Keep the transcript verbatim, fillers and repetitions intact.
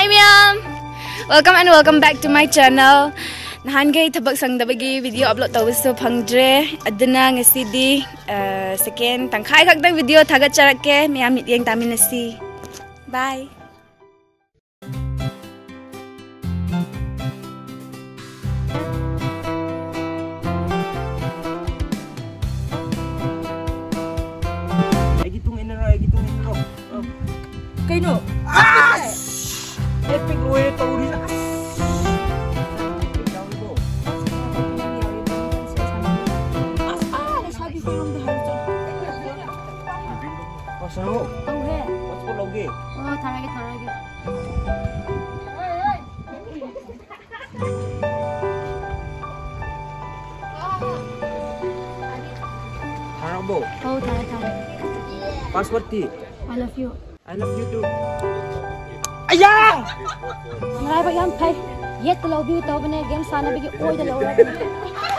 Hi Miam! Welcome and welcome back to my channel. Nahan gay tabak sang dabagi video upload tahu so pangdre adana ngasi di second tangkai kak video thagat carak ke Miam yang tamin nasi. Bye. Kaino. Ah! Epic way to rin. Sabi ko yung dahil dyan. Pasal mo? Tahu hai. What's for loge? Oh, tharage tharage. Harabo. Oh, tharage tharage. Password ti. I love you. I love you too. Ayah! Ngai ba yam phai. Yet to love you to bane game sana bigi oi da lo ra.